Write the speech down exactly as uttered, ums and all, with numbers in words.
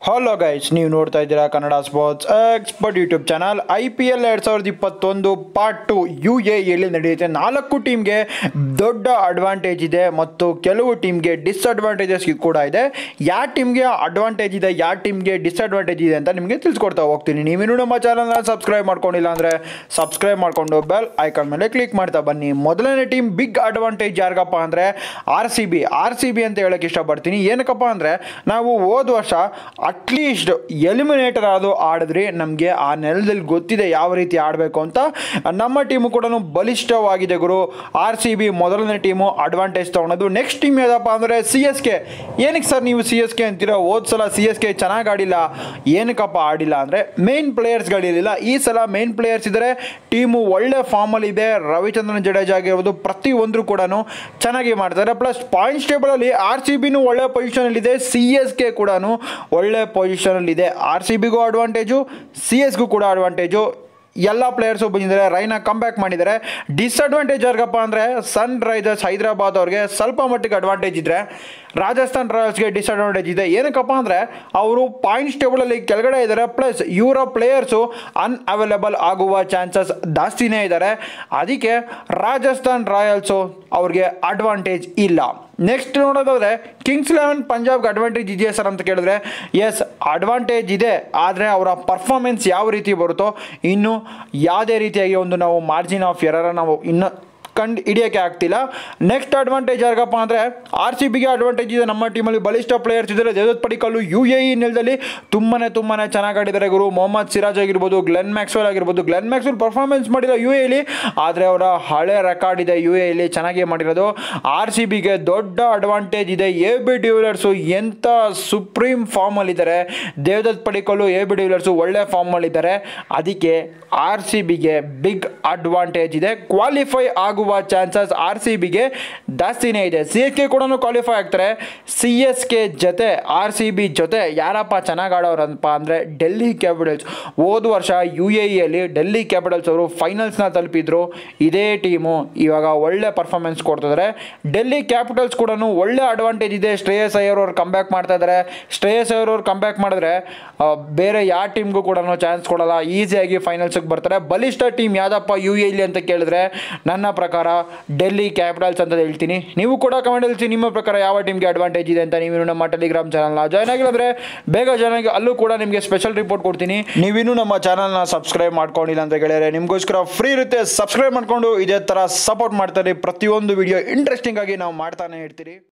Hello guys, ನೀವು ನೋಡ್ತಾ ಇದ್ದೀರಾ Kannada sports expert YouTube channel. I P L ಎರಡು ಸಾವಿರದ ಇಪ್ಪತ್ತೊಂದು ಪಾರ್ಟ್ ಟು ಯು ಎ ಎಲ್ಲಿ ನಡೆಯುತ್ತೆ. ನಾಲ್ಕು ಟೀಮ್ಗೆ ದೊಡ್ಡ ಅಡ್ವಾಂಟೇಜ್ ಇದೆ ಮತ್ತು ಕೆಲವು ಟೀಮ್ಗೆ ಡಿಸ್ಅಡ್ವಾಂಟೇಜಸ್ ಕೂಡ ಇದೆ. ಯಾವ ಟೀಮ್ಗೆ ಅಡ್ವಾಂಟೇಜ್ ಇದೆ, ಯಾವ ಟೀಮ್ಗೆ ಡಿಸ್ಅಡ್ವಾಂಟೇಜ್ ಇದೆ ಅಂತ ನಿಮಗೆ ತಿಳಿಸ್ಕೊಡ್ತಾ ಹೋಗ್ತೀನಿ. ನೀವಿನ್ನೂ ನಮ್ಮ ಚಾನಲ್ನ ಸಬ್ಸ್ಕ್ರೈಬ್ ಮಾಡ್ಕೊಂಡಿಲ್ಲ ಅಂದರೆ ಸಬ್ಸ್ಕ್ರೈಬ್ ಮಾಡಿಕೊಂಡು ಬೆಲ್ ಐಕಾನ್ ಮೇಲೆ ಕ್ಲಿಕ್ ಮಾಡ್ತಾ ಬನ್ನಿ. ಮೊದಲನೇ ಟೀಮ್ ಬಿಗ್ ಅಡ್ವಾಂಟೇಜ್ ಯಾರಿಗಪ್ಪ ಅಂದರೆ R C B R C B ಅಂತ ಹೇಳೋಕ್ಕೆ ಇಷ್ಟಪಡ್ತೀನಿ. ಏನಕ್ಕಪ್ಪ ಅಂದರೆ ನಾವು ಹೋದ ವರ್ಷ ಅಟ್ಲೀಸ್ಟ್ ಎಲಿಮಿನೇಟರ್ ಆದರೂ ಆಡಿದ್ರಿ, ನಮಗೆ ಆ ನೆಲದಲ್ಲಿ ಗೊತ್ತಿದೆ ಯಾವ ರೀತಿ ಆಡಬೇಕು ಅಂತ. ನಮ್ಮ ಟೀಮು ಕೂಡ ಬಲಿಷ್ಠವಾಗಿದೆ ಗುರು. ಆರ್ ಸಿ ಬಿ ಮೊದಲನೇ ಟೀಮು ಅಡ್ವಾಂಟೇಜ್ ತೊಗೊಳೋದು. ನೆಕ್ಸ್ಟ್ ಟೀಮ್ ಯಾವುದಪ್ಪ ಅಂದರೆ ಸಿ ಎಸ್ ಕೆ. ಏನಕ್ಕೆ ಸರ್ ನೀವು ಸಿ ಎಸ್ ಕೆ ಅಂತೀರಾ? ಹೋದ ಸಲ ಸಿ ಎಸ್ ಕೆ ಚೆನ್ನಾಗಿ ಆಡಿಲ್ಲ. ಏನಕ್ಕಪ್ಪ ಆಡಿಲ್ಲ ಅಂದರೆ ಮೇನ್ ಪ್ಲೇಯರ್ಸ್ಗಳಿರಲಿಲ್ಲ. ಈ ಸಲ ಮೇನ್ ಪ್ಲೇಯರ್ಸ್ ಇದ್ದರೆ ಟೀಮು ಒಳ್ಳೆ ಫಾರ್ಮಲ್ಲಿದೆ. ರವಿಚಂದ್ರನ್ ಜಡೇಜಾ ಆಗಿರ್ಬೋದು, ಪ್ರತಿಯೊಂದರೂ ಕೂಡ ಚೆನ್ನಾಗಿ ಮಾಡ್ತಾರೆ. ಪ್ಲಸ್ ಪಾಯಿಂಟ್ಸ್ ಟೇಬಲಲ್ಲಿ ಆರ್ ಸಿ ಬಿನೂ ಒಳ್ಳೆ ಪೊಸಿಷನಲ್ಲಿದೆ, ಸಿ ಎಸ್ ಕೆ ಕೂಡ ಒಳ್ಳೆ ಪೊಸಿಷನಲ್ಲಿದೆ. ಆರ್ ಸಿ ಬಿಗೂ ಅಡ್ವಾಂಟೇಜು, ಸಿ ಎಸ್ಗೂ ಕೂಡ ಅಡ್ವಾಂಟೇಜು. ಎಲ್ಲ ಪ್ಲೇಯರ್ಸು ಬಂದಿದ್ದಾರೆ, ರೈನಾ ಕಮ್ ಬ್ಯಾಕ್ ಮಾಡಿದ್ದಾರೆ. ಡಿಸ್ಅಡ್ವಾಂಟೇಜ್ ಯಾರಿಗಪ್ಪ ಅಂದರೆ ಸನ್ ರೈಸರ್ಸ್ ಹೈದರಾಬಾದ್ ಅವ್ರಿಗೆ ಸ್ವಲ್ಪ ಮಟ್ಟಿಗೆ ಅಡ್ವಾಂಟೇಜ್ ಇದ್ದರೆ, ರಾಜಸ್ಥಾನ್ ರಾಯಲ್ಸ್ಗೆ ಡಿಸ್ಅಡ್ವಾಂಟೇಜ್ ಇದೆ. ಏನಕ್ಕಪ್ಪ ಅಂದರೆ ಅವರು ಪಾಯಿಂಟ್ಸ್ ಟೇಬಲಲ್ಲಿ ಕೆಳಗಡೆ ಇದ್ದಾರೆ, ಪ್ಲಸ್ ಇವರ ಪ್ಲೇಯರ್ಸು ಅನ್ಅವೈಲೇಬಲ್ ಆಗುವ ಚಾನ್ಸಸ್ ಜಾಸ್ತಿನೇ ಇದ್ದಾರೆ. ಅದಕ್ಕೆ ರಾಜಸ್ಥಾನ್ ರಾಯಲ್ಸು ಅವ್ರಿಗೆ ಅಡ್ವಾಂಟೇಜ್ ಇಲ್ಲ. ನೆಕ್ಸ್ಟ್ ನೋಡೋದಾದರೆ ಕಿಂಗ್ಸ್ ಇಲೆವೆನ್ ಪಂಜಾಬ್ಗೆ ಅಡ್ವಾಂಟೇಜ್ ಇದೆಯಾ ಸರ್ ಅಂತ ಕೇಳಿದ್ರೆ, ಎಸ್ ಅಡ್ವಾಂಟೇಜ್ ಇದೆ. ಆದರೆ ಅವರ ಪರ್ಫಾರ್ಮೆನ್ಸ್ ಯಾವ ರೀತಿ ಬರುತ್ತೋ, ಇನ್ನು ಯಾವುದೇ ರೀತಿಯಾಗಿ ಒಂದು ನಾವು ಮಾರ್ಜಿನ್ ಆಫ್ ಎರರ್ ನಾವು ಇನ್ನು ಕಂಡು ಹಿಡಿಯೋಕ್ಕೆ ಆಗ್ತಿಲ್ಲ. ನೆಕ್ಸ್ಟ್ ಅಡ್ವಾಂಟೇಜ್ ಯಾರಿಗಪ್ಪ ಅಂದರೆ ಆರ್ ಸಿ ಬಿಗೆ ಅಡ್ವಾಂಟೇಜ್ ಇದೆ. ನಮ್ಮ ಟೀಮಲ್ಲಿ ಬಲಿಷ್ಠ ಪ್ಲೇಯರ್ಸ್ ಇದ್ದಾರೆ. Devdutt Padikkal U A E ನೆಲದಲ್ಲಿ ತುಂಬಾ ತುಂಬಾ ಚೆನ್ನಾಗಿ ಆಡಿದ್ದಾರೆ ಗುರು. ಮೊಹಮ್ಮದ್ ಸಿರಾಜ್ ಆಗಿರ್ಬೋದು, ಗ್ಲೆನ್ ಮ್ಯಾಕ್ಸ್ವೆಲ್ ಆಗಿರ್ಬೋದು. ಗ್ಲೆನ್ ಮ್ಯಾಕ್ಸ್ವೆಲ್ ಪರ್ಫಾರ್ಮೆನ್ಸ್ ಮಾಡಿಲ್ಲ ಯು ಎ ಇಲಿ, ಆದರೆ ಅವರ ಹಳೆ ರೆಕಾರ್ಡ್ ಇದೆ ಯು ಎ ಇಲಿ ಚೆನ್ನಾಗಿ ಮಾಡಿರೋದು. ಆರ್ ಸಿ ಬಿಗೆ ದೊಡ್ಡ ಅಡ್ವಾಂಟೇಜ್ ಇದೆ. ಎ ಬಿ ಡಿವಿಲಿಯರ್ಸು ಎಂಥ ಸುಪ್ರೀಂ ಫಾರ್ಮಲ್ಲಿದ್ದಾರೆ. Devdutt Padikkal, A B de Villiers ಒಳ್ಳೆ ಫಾರ್ಮಲ್ಲಿದ್ದಾರೆ. ಅದಕ್ಕೆ ಆರ್ ಸಿ ಬಿಗೆ ಬಿಗ್ ಅಡ್ವಾಂಟೇಜ್ ಇದೆ. ಕ್ವಾಲಿಫೈ ಆಗುವ ಚಾನ್ಸಸ್ ಆರ್ ಸಿ ಬಿಗೆ ಜಾಸ್ತಿನೇ ಇದೆ. ಸಿ ಎಸ್ ಕೆ ಕೂಡ ಕ್ವಾಲಿಫೈ ಆಗ್ತಾರೆ. ಸಿ ಎಸ್ ಕೆ ಜೊತೆ ಆರ್ ಸಿ ಬಿ ಜೊತೆ ಯಾರಪ್ಪ ಚೆನ್ನಾಗಿ ಆಡೋರಪ್ಪ ಅಂದರೆ ಡೆಲ್ಲಿ ಕ್ಯಾಪಿಟಲ್ಸ್. ಹೋದ ವರ್ಷ ಯು ಎ ಇಯಲ್ಲಿ ಡೆಲ್ಲಿ ಕ್ಯಾಪಿಟಲ್ಸ್ ಅವರು ಫೈನಲ್ಸ್ನ ತಲುಪಿದ್ರು. ಇದೇ ಟೀಮು ಇವಾಗ ಒಳ್ಳೆ ಪರ್ಫಾರ್ಮೆನ್ಸ್ ಕೊಡ್ತಿದ್ದಾರೆ. ಡೆಲ್ಲಿ ಕ್ಯಾಪಿಟಲ್ಸ್ ಕೂಡ ಒಳ್ಳೆ ಅಡ್ವಾಂಟೇಜ್ ಇದೆ. ಶ್ರೇಯಸ್ ಅಯ್ಯರ್ ಅವರು ಕಮ್ ಬ್ಯಾಕ್ ಮಾಡ್ತಾ ಇದ್ದಾರೆ. ಶ್ರೇಯಸ್ ಅಯ್ಯರ್ ಅವರು ಕಮ್ ಬ್ಯಾಕ್ ಮಾಡಿದ್ರೆ ಬೇರೆ ಯಾವ ಟೀಮ್ಗೂ ಕೂಡ ಚಾನ್ಸ್ ಕೊಡಲ್ಲ, ಈಸಿಯಾಗಿ ಫೈನಲ್ಸ್ಗೆ ಬರ್ತಾರೆ. ಬಲಿಷ್ಠ ಟೀಮ್ ಯಾವುದಪ್ಪ ಯು ಎ ಇಲ್ಲಿ ಅಂತ ಕೇಳಿದ್ರೆ ನನ್ನ ಪ್ರಕಾರ ಡೆಲ್ಲಿ ಕ್ಯಾಪಿಟಲ್ಸ್ ಅಂತ ಹೇಳ್ತೀನಿ. ನೀವು ಕೂಡ ಕಮೆಂಟ್ ಹೇಳ್ತೀನಿ ನಿಮ್ಮ ಪ್ರಕಾರ ಯಾವ ಟೀಮ್ಗೆ ಅಡ್ವಾಂಟೇಜ್ ಇದೆ ಅಂತ. ನೀವು ನಮ್ಮ ಟೆಲಿಗ್ರಾಮ್ ಚಾನಲ್ನ ಜಾಯ್ನ್ ಆಗಿಲ್ಲ ಅಂದರೆ ಬೇಗ ಜಾಯ್ನ್ ಆಗಿ, ಅಲ್ಲೂ ಕೂಡ ನಿಮಗೆ ಸ್ಪೆಷಲ್ ರಿಪೋರ್ಟ್ ಕೊಡ್ತೀನಿ. ನೀವಿನ್ನೂ ನಮ್ಮ ಚಾನಲ್ನ ಸಬ್ಸ್ಕ್ರೈಬ್ ಮಾಡ್ಕೊಂಡಿಲ್ಲ ಅಂತ ಗೆಳೆಯರೆ, ನಿಮಗೋಸ್ಕರ ಫ್ರೀ ಇರುತ್ತೆ. ಸಬ್ಸ್ಕ್ರೈಬ್ ಮಾಡಿಕೊಂಡು ಇದೇ ಥರ ಸಪೋರ್ಟ್ ಮಾಡ್ತಾರೆ. ಪ್ರತಿಯೊಂದು ವಿಡಿಯೋ ಇಂಟ್ರೆಸ್ಟಿಂಗ್ ಆಗಿ ನಾವು ಮಾಡ್ತಾನೆ ಇರ್ತೀರಿ.